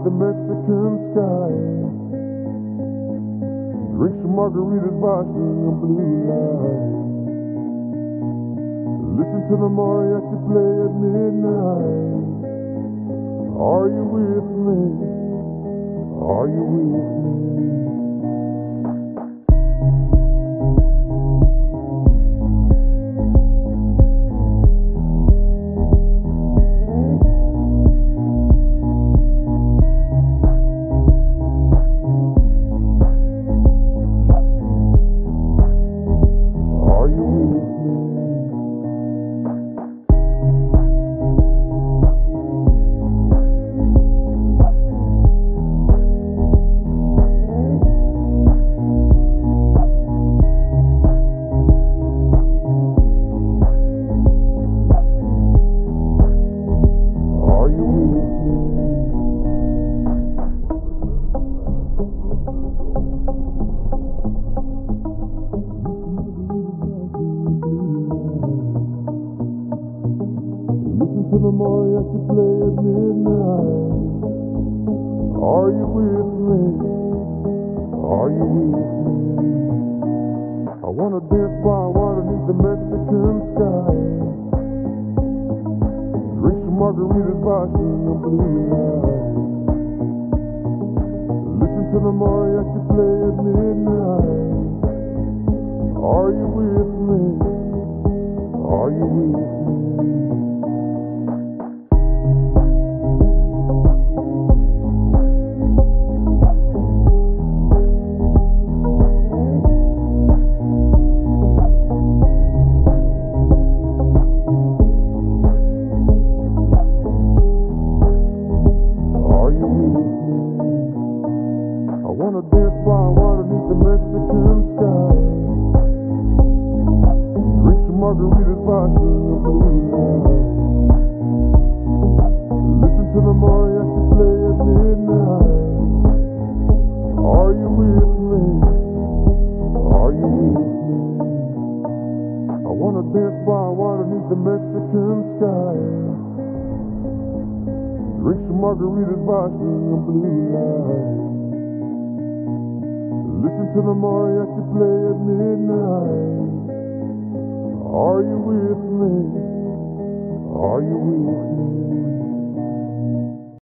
waterneath the Mexican sky. Drink some margaritas watching the blue lights. Listen to the mariachi play at midnight. Are you with me? Are you with me? To the mariachi play at midnight. Are you with me? Are you with me? I wanna dance by waterneath the Mexican sky. Drink some margaritas watching the blue lights. Listen to the mariachi play at midnight. Are you with me? Are you with me? I wanna dance by waterneath the Mexican sky. Drink some margaritas watching the blue lights. Listen to the mariachi play at midnight. Are you with me? Are you with me? I wanna dance by waterneath the Mexican sky. Drink some margaritas watching the blue lights. Listen to the mariachi play at midnight. Are you with me? Are you with me?